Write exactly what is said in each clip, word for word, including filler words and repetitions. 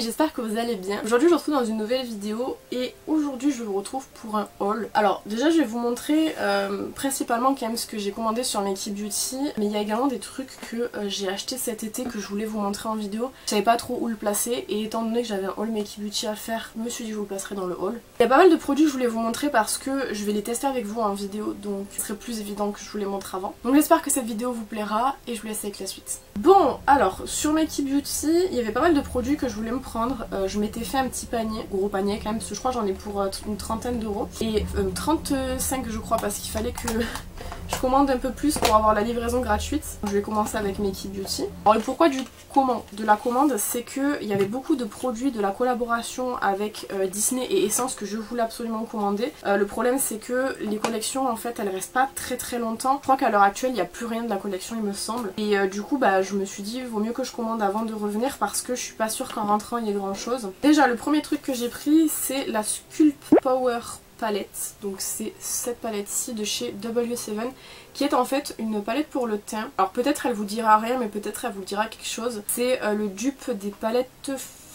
j'espère que vous allez bien. Aujourd'hui je vous retrouve dans une nouvelle vidéo et aujourd'hui je vous retrouve pour un haul. Alors déjà je vais vous montrer euh, principalement quand même ce que j'ai commandé sur Makey Beauty, mais il y a également des trucs que euh, j'ai acheté cet été que je voulais vous montrer en vidéo. Je savais pas trop où le placer et étant donné que j'avais un haul Makey Beauty à faire, je me suis dit je vous le placerai dans le haul. Il y a pas mal de produits que je voulais vous montrer parce que je vais les tester avec vous en vidéo, donc ce serait plus évident que je vous les montre avant. Donc j'espère que cette vidéo vous plaira et je vous laisse avec la suite. Bon alors sur Makey Beauty il y avait pas mal de produits que je voulais me prendre. Euh, je m'étais fait un petit panier, gros panier quand même, parce que je crois j'en ai pour euh, une trentaine d'euros. Et euh, trente-cinq je crois, parce qu'il fallait que je commande un peu plus pour avoir la livraison gratuite. Je vais commencer avec Makey Beauty. Alors le pourquoi du comment de la commande, c'est qu'il y avait beaucoup de produits de la collaboration avec euh, Disney et Essence que je voulais absolument commander. Euh, le problème c'est que les collections en fait elles restent pas très très longtemps. Je crois qu'à l'heure actuelle il n'y a plus rien de la collection il me semble. Et euh, du coup bah je me suis dit vaut mieux que je commande avant de revenir parce que je suis pas sûre qu'en rentrant il y ait grand chose. Déjà le premier truc que j'ai pris c'est la Sculpt Power palette, donc c'est cette palette-ci de chez W sept qui est en fait une palette pour le teint. Alors peut-être elle vous dira rien mais peut-être elle vous dira quelque chose. C'est euh, le dupe des palettes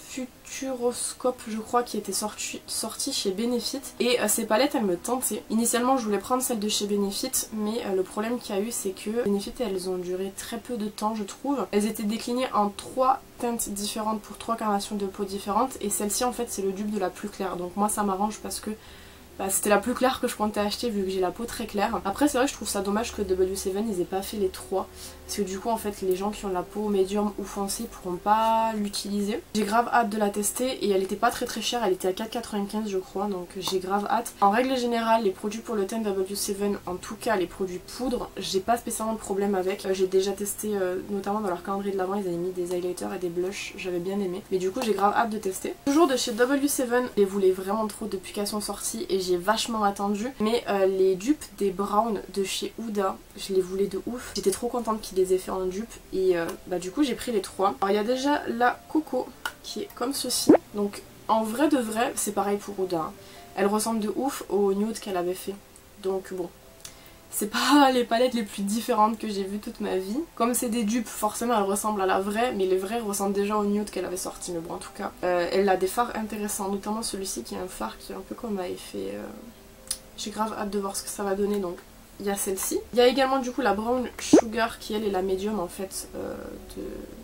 Futuroscope je crois qui était sorti, sorti chez Benefit et euh, ces palettes elles me tentaient. Initialement je voulais prendre celle de chez Benefit mais euh, le problème qu'il y a eu c'est que Benefit elles ont duré très peu de temps je trouve. Elles étaient déclinées en trois teintes différentes pour trois carnations de peau différentes et celle-ci en fait c'est le dupe de la plus claire, donc moi ça m'arrange parce que bah, c'était la plus claire que je comptais acheter vu que j'ai la peau très claire. Après c'est vrai que je trouve ça dommage que W sept ils aient pas fait les trois parce que du coup en fait les gens qui ont la peau médium ou foncée pourront pas l'utiliser. J'ai grave hâte de la tester et elle était pas très très chère, elle était à quatre quatre-vingt-quinze je crois, donc j'ai grave hâte. En règle générale les produits pour le teint W sept, en tout cas les produits poudre, j'ai pas spécialement de problème avec. Euh, j'ai déjà testé euh, notamment dans leur calendrier de l'avant ils avaient mis des highlighters et des blushs, j'avais bien aimé. Mais du coup j'ai grave hâte de tester. Toujours de chez W sept, je les voulais vraiment trop depuis qu'elles sont sorties et j'ai vachement attendu, mais euh, les dupes des Brown de chez Huda, je les voulais de ouf. J'étais trop contente qu'ils les aient fait en dupe et euh, bah du coup j'ai pris les trois. Alors il y a déjà la Coco qui est comme ceci, donc en vrai de vrai c'est pareil pour Huda, hein. Elle ressemble de ouf au nude qu'elle avait fait, donc bon. C'est pas les palettes les plus différentes que j'ai vues toute ma vie. Comme c'est des dupes, forcément elles ressemblent à la vraie, mais les vraies ressemblent déjà au nude qu'elle avait sorti. Mais bon, en tout cas, euh, elle a des fards intéressants, notamment celui-ci qui est un fard qui est un peu comme à effet. Euh... J'ai grave hâte de voir ce que ça va donner, donc il y a celle-ci. Il y a également du coup la Brown Sugar qui elle est la médium en fait euh, de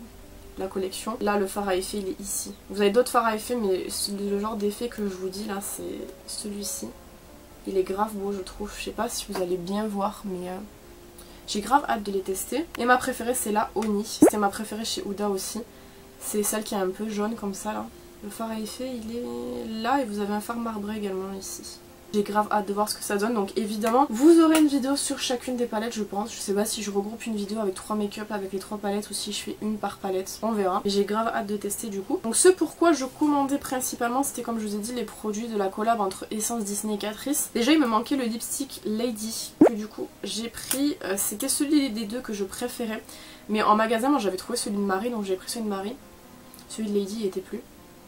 la collection. Là le fard à effet il est ici. Vous avez d'autres fards à effet, mais le genre d'effet que je vous dis là c'est celui-ci. Il est grave beau je trouve, je sais pas si vous allez bien voir mais euh, j'ai grave hâte de les tester. Et ma préférée c'est la Oni, c'est ma préférée chez Huda aussi. C'est celle qui est un peu jaune comme ça là. Le fard à effet il est là et vous avez un fard marbré également ici. J'ai grave hâte de voir ce que ça donne, donc évidemment vous aurez une vidéo sur chacune des palettes je pense. Je sais pas si je regroupe une vidéo avec trois make-up avec les trois palettes ou si je fais une par palette, on verra. J'ai grave hâte de tester du coup. Donc ce pourquoi je commandais principalement c'était comme je vous ai dit les produits de la collab entre Essence, Disney et Catrice. Déjà il me manquait le lipstick Lady que du coup j'ai pris, euh, c'était celui des deux que je préférais. Mais en magasin moi j'avais trouvé celui de Marie donc j'ai pris celui de Marie. Celui de Lady il était plus.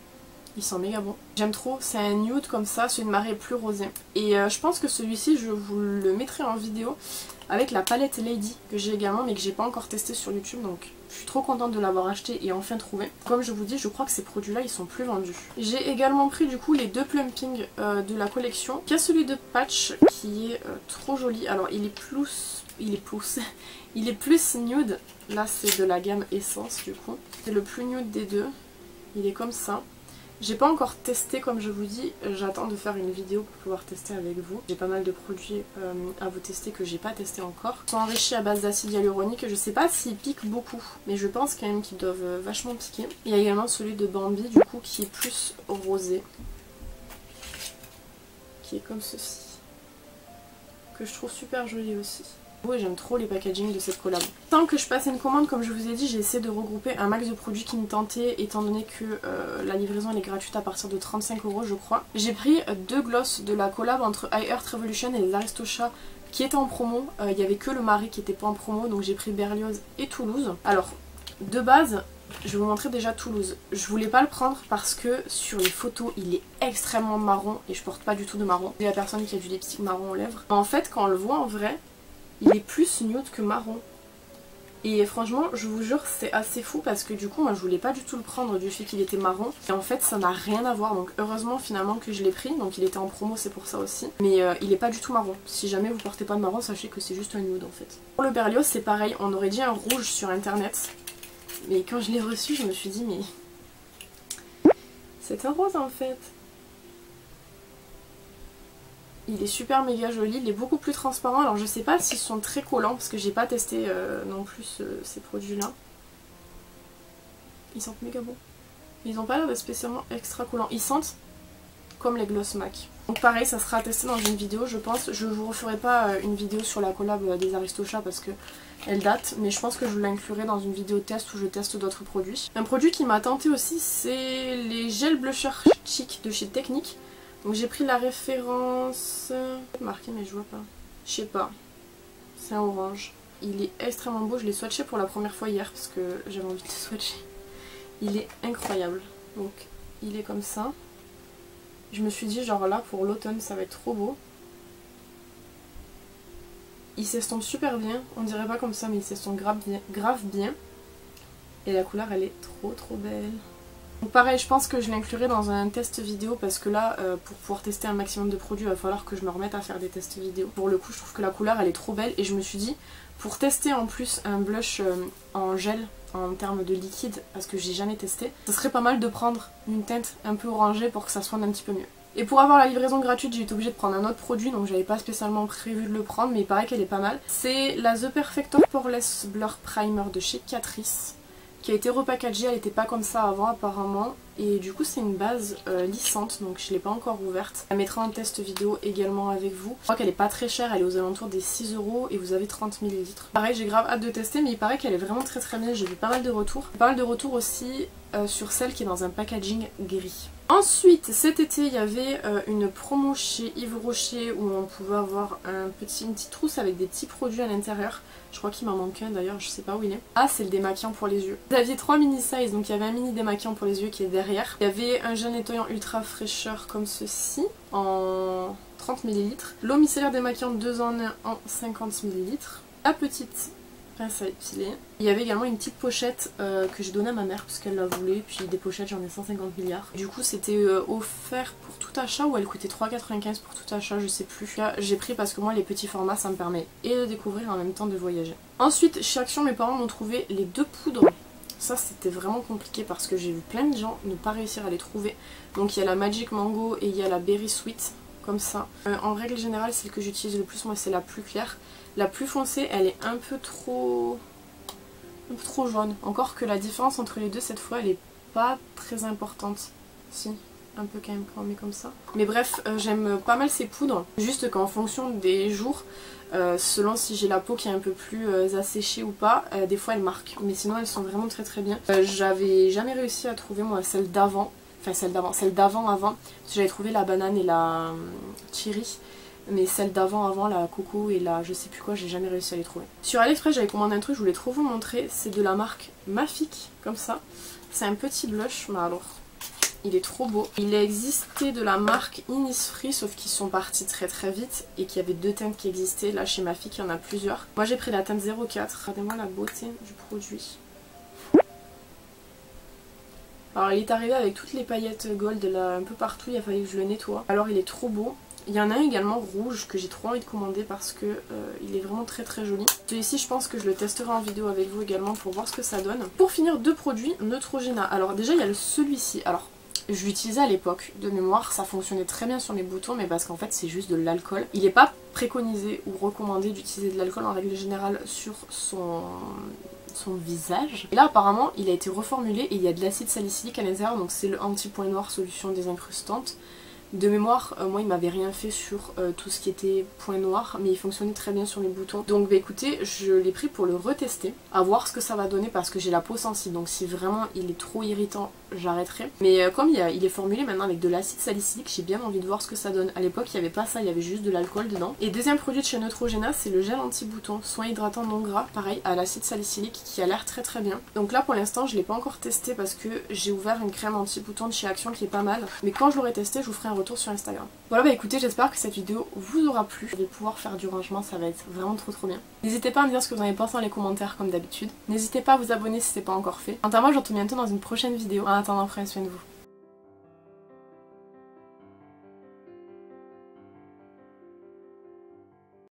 Il sent méga bon. J'aime trop, c'est un nude comme ça, celui de Marie est plus rosé. Et euh, je pense que celui-ci, je vous le mettrai en vidéo avec la palette Lady que j'ai également mais que j'ai pas encore testé sur YouTube. Donc je suis trop contente de l'avoir acheté et enfin trouvé. Comme je vous dis, je crois que ces produits-là, ils sont plus vendus. J'ai également pris du coup les deux plumping euh, de la collection. Il y a celui de Patch qui est euh, trop joli. Alors il est plus... Il est plus... il est plus nude. Là c'est de la gamme Essence du coup. C'est le plus nude des deux. Il est comme ça. J'ai pas encore testé comme je vous dis, j'attends de faire une vidéo pour pouvoir tester avec vous. J'ai pas mal de produits euh, à vous tester que j'ai pas testé encore. Ils sont enrichis à base d'acide hyaluronique, je sais pas s'ils piquent beaucoup, mais je pense quand même qu'ils doivent vachement piquer. Il y a également celui de Bambi du coup qui est plus rosé, qui est comme ceci, que je trouve super joli aussi. Et j'aime trop les packaging de cette collab. Tant que je passe une commande, comme je vous ai dit, j'ai essayé de regrouper un max de produits qui me tentaient étant donné que euh, la livraison elle est gratuite à partir de trente-cinq euros je crois. J'ai pris deux glosses de la collab entre iHeart Revolution et les Aristochats qui étaient en promo. Il euh, n'y avait que le Marie qui n'était pas en promo, donc j'ai pris Berlioz et Toulouse. Alors de base, je vais vous montrer déjà Toulouse. Je voulais pas le prendre parce que sur les photos il est extrêmement marron et je porte pas du tout de marron. Il y a personne qui a du lipstick marron aux lèvres. En fait quand on le voit en vrai, il est plus nude que marron. Et franchement je vous jure c'est assez fou parce que du coup moi je voulais pas du tout le prendre du fait qu'il était marron. Et en fait ça n'a rien à voir, donc heureusement finalement que je l'ai pris. Donc il était en promo, c'est pour ça aussi. Mais euh, il est pas du tout marron. Si jamais vous portez pas de marron, sachez que c'est juste un nude en fait. Pour le Berlioz c'est pareil, on aurait dit un rouge sur internet. Mais quand je l'ai reçu je me suis dit mais... c'est un rose en fait. Il est super méga joli, il est beaucoup plus transparent. Alors je sais pas s'ils sont très collants parce que j'ai pas testé euh, non plus euh, ces produits là. Ils sentent méga bon. Ils ont pas l'air de spécialement extra collants. Ils sentent comme les Gloss Mac. Donc pareil, ça sera testé dans une vidéo je pense. Je vous referai pas euh, une vidéo sur la collab euh, des Aristochats parce que elle date. Mais je pense que je l'inclurai dans une vidéo test où je teste d'autres produits. Un produit qui m'a tenté aussi c'est les gels blushers cheek de chez Technique. Donc j'ai pris la référence... marqué mais je vois pas. Je sais pas. C'est un orange. Il est extrêmement beau. Je l'ai swatché pour la première fois hier parce que j'avais envie de swatcher. Il est incroyable. Donc il est comme ça. Je me suis dit genre là pour l'automne ça va être trop beau. Il s'estompe super bien. On dirait pas comme ça mais il s'estompe grave bien, grave bien. Et la couleur elle est trop trop belle. Donc pareil je pense que je l'inclurai dans un test vidéo parce que là euh, pour pouvoir tester un maximum de produits il va falloir que je me remette à faire des tests vidéo. Pour le coup je trouve que la couleur elle est trop belle et je me suis dit pour tester en plus un blush euh, en gel en termes de liquide parce que j'ai jamais testé, ce serait pas mal de prendre une teinte un peu orangée pour que ça soit un petit peu mieux. Et pour avoir la livraison gratuite j'ai été obligée de prendre un autre produit donc j'avais pas spécialement prévu de le prendre mais il paraît qu'elle est pas mal. C'est la The Perfecto Poreless Blur Primer de chez Catrice, qui a été repackagée, elle n'était pas comme ça avant apparemment. Et du coup c'est une base euh, lissante, donc je ne l'ai pas encore ouverte. Elle mettra un test vidéo également avec vous. Je crois qu'elle est pas très chère, elle est aux alentours des six euros et vous avez trente millilitres. Pareil j'ai grave hâte de tester mais il paraît qu'elle est vraiment très très bien, j'ai vu pas mal de retours. Pas mal de retours aussi euh, sur celle qui est dans un packaging gris. Ensuite cet été il y avait euh, une promo chez Yves Rocher où on pouvait avoir un petit, une petite trousse avec des petits produits à l'intérieur. Je crois qu'il m'en manque un d'ailleurs, je sais pas où il est. Ah c'est le démaquillant pour les yeux. Vous aviez trois mini size, donc il y avait un mini démaquillant pour les yeux qui est derrière. Il y avait un gel nettoyant ultra fraîcheur comme ceci en trente millilitres. L'eau micellaire démaquillante deux en un en cinquante millilitres. La petite pince à épiler. Il y avait également une petite pochette euh, que j'ai donnée à ma mère parce qu'elle la voulait. Puis des pochettes j'en ai cent cinquante milliards. Du coup c'était euh, offert pour tout achat ou elle coûtait trois euros quatre-vingt-quinze pour tout achat, je sais plus. J'ai pris parce que moi les petits formats ça me permet et de découvrir en même temps de voyager. Ensuite chez Action mes parents m'ont trouvé les deux poudres. Ça c'était vraiment compliqué parce que j'ai vu plein de gens ne pas réussir à les trouver. Donc il y a la Magic Mango et il y a la Berry Sweet comme ça. Euh, en règle générale celle que j'utilise le plus moi c'est la plus claire. La plus foncée elle est un peu trop un peu trop jaune. Encore que la différence entre les deux cette fois elle est pas très importante. Si, un peu quand même quand on met comme ça. Mais bref euh, j'aime pas mal ces poudres. Juste qu'en fonction des jours, euh, selon si j'ai la peau qui est un peu plus euh, asséchée ou pas, euh, des fois elles marquent. Mais sinon elles sont vraiment très très bien. Euh, J'avais jamais réussi à trouver moi celle d'avant. Enfin celle d'avant, celle d'avant avant. Parce que j'avais trouvé la banane et la euh, cherry. Mais celle d'avant avant, la coco et la je sais plus quoi, j'ai jamais réussi à les trouver. Sur AliExpress j'avais commandé un truc, je voulais trop vous montrer. C'est de la marque Mafik, comme ça. C'est un petit blush, mais alors il est trop beau. Il existait de la marque Innisfree, sauf qu'ils sont partis très très vite et qu'il y avait deux teintes qui existaient. Là chez Mafik il y en a plusieurs. Moi j'ai pris la teinte zéro quatre. Regardez-moi la beauté du produit. Alors il est arrivé avec toutes les paillettes gold là un peu partout, il a fallu que je le nettoie. Alors il est trop beau. Il y en a un également rouge que j'ai trop envie de commander parce que euh, il est vraiment très très joli. Celui-ci je pense que je le testerai en vidéo avec vous également pour voir ce que ça donne. Pour finir, deux produits Neutrogena. Alors déjà il y a celui-ci. Alors je l'utilisais à l'époque de mémoire, ça fonctionnait très bien sur mes boutons mais parce qu'en fait c'est juste de l'alcool. Il n'est pas préconisé ou recommandé d'utiliser de l'alcool en règle générale sur son... son visage. Et là apparemment il a été reformulé et il y a de l'acide salicylique à l'intérieur, donc c'est le anti-point noir solution désincrustante. De mémoire, euh, moi il m'avait rien fait sur euh, tout ce qui était point noir, mais il fonctionnait très bien sur mes boutons. Donc bah écoutez, je l'ai pris pour le retester, à voir ce que ça va donner parce que j'ai la peau sensible. Donc si vraiment il est trop irritant, j'arrêterai. Mais euh, comme il, y a, il est formulé maintenant avec de l'acide salicylique, j'ai bien envie de voir ce que ça donne. À l'époque il n'y avait pas ça, il y avait juste de l'alcool dedans. Et deuxième produit de chez Neutrogena, c'est le gel anti-bouton, soin hydratant non gras, pareil à l'acide salicylique qui a l'air très très bien. Donc là pour l'instant je l'ai pas encore testé parce que j'ai ouvert une crème anti-bouton de chez Action qui est pas mal. Mais quand je l'aurai testé, je vous ferai un retour sur Instagram. Voilà, bah écoutez, j'espère que cette vidéo vous aura plu. Je vais pouvoir faire du rangement, ça va être vraiment trop trop bien. N'hésitez pas à me dire ce que vous en avez pensé dans les commentaires comme d'habitude. N'hésitez pas à vous abonner si c'est pas encore fait. Quant à moi, je vous retrouve bientôt dans une prochaine vidéo. En attendant, prenez soin de vous.